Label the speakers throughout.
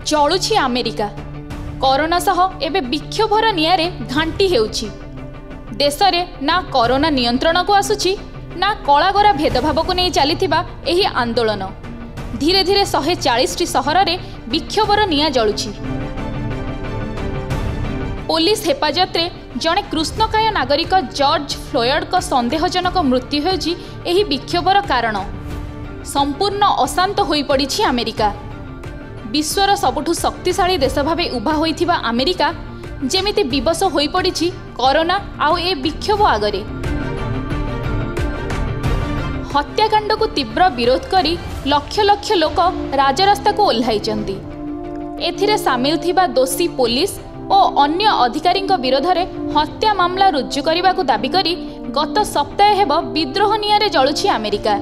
Speaker 1: जलुछि America. Corona सह एबे विक्षोभर नियारे घांटी हेउछि। देश में ना कोरोना नियंत्रण को आसुछि ना कलागरा भेदभाव को नहीं चलीथिबा एही आंदोलन धीरे धीरे 140 सहर में विक्षोभर निया जलुछि। पुलिस हेफाजत रे जड़े कृष्णकाय नागरिक जॉर्ज फ्लॉयड को संदेहजनक मृत्यु होउछि एही विक्षोभर कारण। संपूर्ण अशांत होई पड़िछि अमेरिका। विश्वर सबुठु शक्तिशाली देश भावे उभा होइथिबा अमेरिका जेमिति विवश होई पड़िछि कोरोना आउ ए विक्षोभ आगरे। हत्याकांड को तीव्र विरोध करी लक्ष लक्ष लोक राजरास्ता को ओह्लाइचंती। एथिरे सामिल थिबा दोषी पुलिस और अन्य अधिकारी विरोध में हत्या मामला रुजु करने को दाबी करी गत सप्ताह हेब विद्रोह नियारे जलुछि अमेरिका।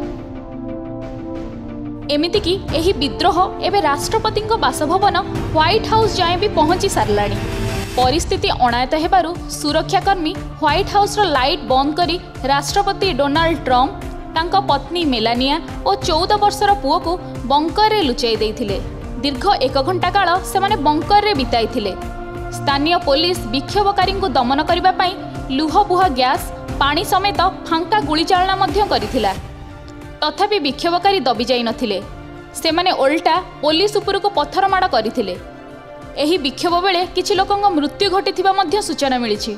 Speaker 1: एमिति कि एही विद्रोह एबे राष्ट्रपति बासभवन व्हाइट हाउस जाए भी पहुंची सारलाणी। परिस्थिति अणायत हेबारु सुरक्षाकर्मी व्हाइट हाउस रो लाइट बंद करी राष्ट्रपति डोनाल्ड ट्रम्प तांको पत्नी मेलानिया और 14 वर्षर पुओ को बंकर रे लुचाई देइथिले। दीर्घ 1 घंटा काल सेमाने बंकर रे बिताइथिले। स्थानीय पुलिस विक्षोभकारी को दमन करने लुहबुह गैस पानी समेत फांका गुली चालना मध्य करिथिला। तथापि विक्षोभकारी दबी जाई नथिले। सेमाने उल्टा पुलिस उपर को पत्थर माड़ करथिले। एही विक्षोभ बेले किछि लोकंग मृत्यु घटिथिबा मध्य सूचना मिलिछि।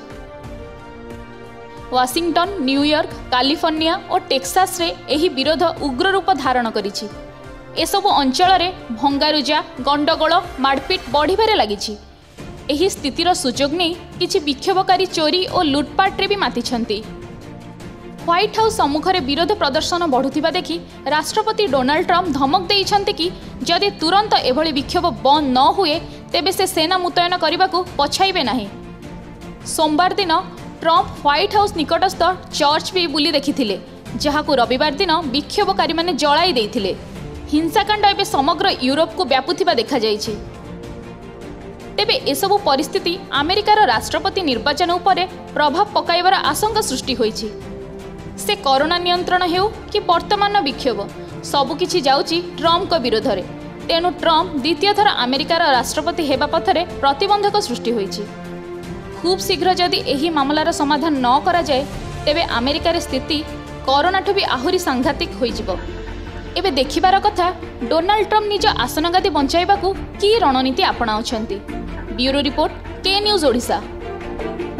Speaker 1: वाशिंगटन, न्यूयॉर्क, कैलिफोर्निया और टेक्सास रे एही विरोध उग्र रूप धारण करिछि। एसबु अंचल रे भंगारुजा, गंडगोल, मारपिट बढ़िबारे लागिछि। एही स्थितिर सुजोग नहीं किछि विक्षोभकारी चोरी और लुटपाट रे भी मातिछंती। व्हाइट हाउस सम्मुखरे विरोध प्रदर्शन बढ़ुथिबा देखि राष्ट्रपति डोनाल्ड ट्रम्प धमक देइछंती कि जदि तुरंत एभली विक्षोभ बंद न हुए तेबे से सेना मुतयन करने को पछाइबे नहीं। सोमवार दिन ट्रम्प व्हाइट हाउस निकटस्थ चर्च भी बुली देखिथिले, जहाकु रविवार दिन विक्षोभकारी माने जलाई देइथिले। हिंसाकांड एबे समग्र यूरोप को व्यापुथिबा देखा जाइछि। तेबे एसबु परिस्थिति अमेरिकार राष्ट्रपति निर्वाचन उपरे प्रभाव पकाइबार आशंका सृष्टि होइछि। से कोरोना नियंत्रण हेउ कि वर्तमान विक्षोभ सबुकिछि जाउछि ट्रम्प को विरोध रे। तेणु ट्रम्प द्वितीय थर अमेरिकार राष्ट्रपति हेबा पथरे प्रतिबंधक सृष्टि होइछि। खूब शीघ्र जदि एही मामलार समाधान न करा जाए तेबे अमेरिकार स्थिति कोरोनाठु भी आहुरी सांघातिक होइजिबो। एबे देखिबार कथा डोनाल्ड ट्रम्प निज आसनगादी बंचाइबाकू की रणनीति आपणाउछंती। Bureau report, K news Odisha.